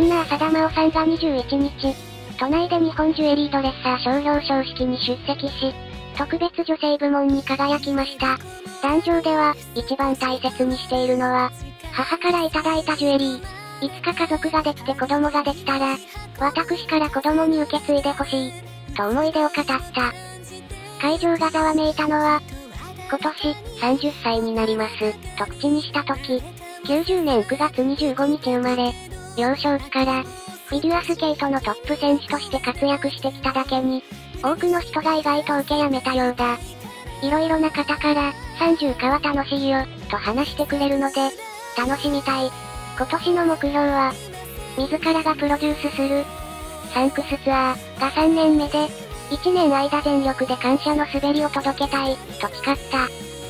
んな浅田真央さんが21日、都内で日本ジュエリードレッサー賞表彰式に出席し、特別女性部門に輝きました。壇上では、一番大切にしているのは、母からいただいたジュエリー。いつか家族ができて子供ができたら、私から子供に受け継いでほしい、と思い出を語った。会場がざわめいたのは、今年、30歳になります、と口にした時、90年9月25日生まれ、幼少期から、フィギュアスケートのトップ選手として活躍してきただけに、多くの人が意外と受けやめたようだ。色々な方から、30かは楽しいよ、と話してくれるので、楽しみたい。今年の目標は、自らがプロデュースする、サンクスツアーが3年目で、1年間全力で感謝の滑りを届けたい、と誓った。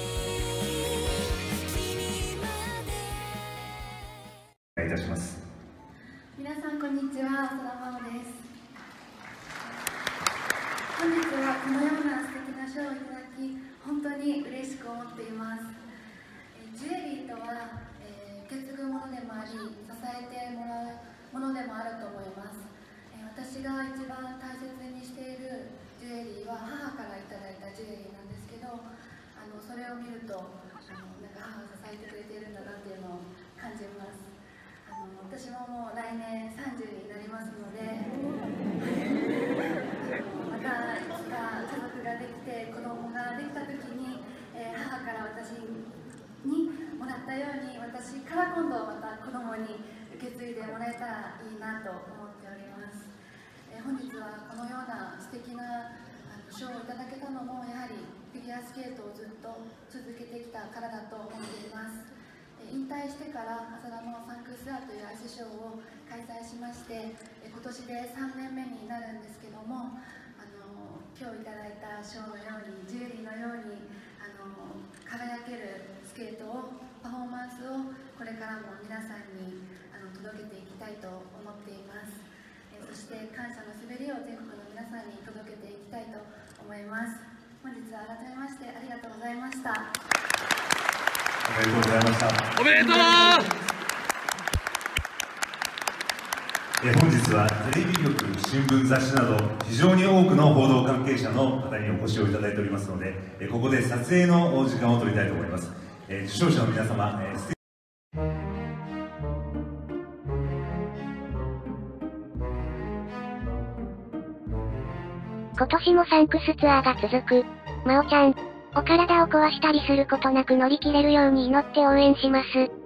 お願いいたします。 皆さんこんにちは、浅田真央です。本日はこのような素敵な賞をいただき、本当に嬉しく思っています。ジュエリーとは、受け継ぐものでもあり、支えてもらうものでもあると思います。私が一番大切にしているジュエリーは母からいただいたジュエリーなんですけど、それを見るとなんか母が支えてくれているんだなっていうのを感じます。私ももう来年30になりますのでまたいつか家族ができて子供ができた時に、母から私にもらったように私から今度また子供に受け継いでもらえたらいいなと思っております。本日はこのような素敵な賞をいただけたのもやはりフィギュアスケートをずっと続けてきたからだと思っています。引退してから浅田真央サンクスツアーというアイスショーを開催しまして、今年で3年目になるんですけども、今日いただいた賞のようにジュエリーのように輝けるスケートをパフォーマンスをこれからも皆さんに届けていきたいと思っています。そして感謝の滑りを全国の皆さんに届けていきたいと思います。本日は改めましてありがとうございました。 おめでとうございました。 おめでとう。 本日はテレビ局、新聞、雑誌など非常に多くの報道関係者の方にお越しをいただいておりますので、ここで撮影の時間を取りたいと思います。受賞者の皆様、 今年もサンクスツアーが続く。真央ちゃん、お体を壊したりすることなく乗り切れるように祈って応援します。